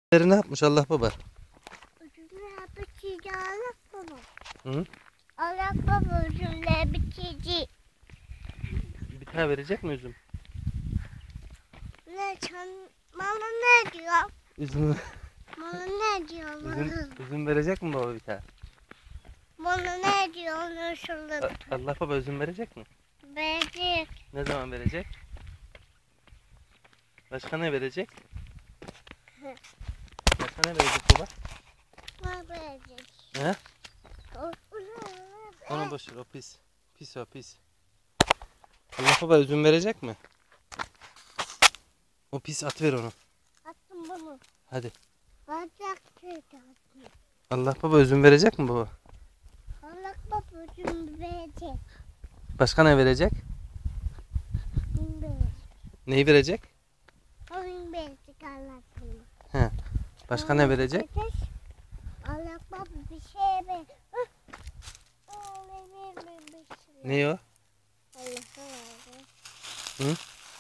Ne yapmış Allah baba? Üzümler biçici Allah baba. Hı? Allah baba üzümler biçici. Bir tane verecek mi üzüm? Ne sen bana ne diyor? Üzüm, Bana ne diyor üzüm verecek mi baba bir tane? Bana ne diyor onu söyle. Allah baba üzüm verecek mi? Verecek. Ne zaman verecek? Başka ne verecek? Başka ne verecek baba? Ne verecek? He? O- Onu boş ver, o pis. Pis o pis. Allah baba üzüm verecek mi? O pis, at ver onu. Attım bunu. Hadi. Verecek dedi. Allah baba üzüm verecek mi baba? Allah baba üzüm verecek. Başka ne verecek? Üzüm verecek. Neyi verecek? Üzüm verecek Allah baba. He. Başka ne verecek? Allah baba bir şey ver. Ne o? Allah'a verdi. Hı?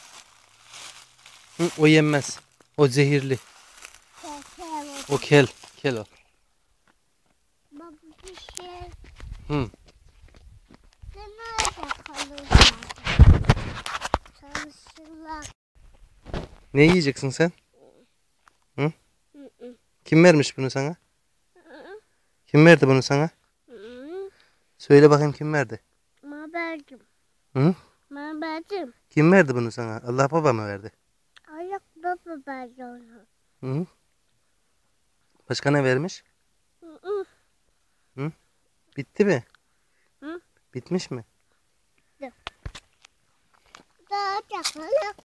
Hı, o yenmez. O zehirli. O kel. Kel o. Baba bir şey. Hı. Sen nerede kalırlar? Çalışırlar. Ne yiyeceksin sen? Hı? Kim vermiş bunu sana? Kim verdi bunu sana? Söyle bakayım, kim verdi? Ma verdim. Hı? Ma verdim. Kim verdi bunu sana? Allah baba mı verdi? Allah baba verdi onu. Hı? Başka ne vermiş? Hı? Bitti mi? Hı? Bitmiş mi? Daha da kalır.